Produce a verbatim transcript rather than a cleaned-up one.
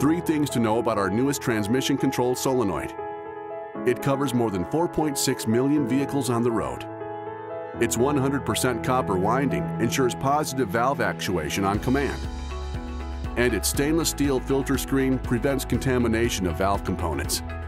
Three things to know about our newest transmission control solenoid. It covers more than four point six million vehicles on the road. Its one hundred percent copper winding ensures positive valve actuation on command. And its stainless steel filter screen prevents contamination of valve components.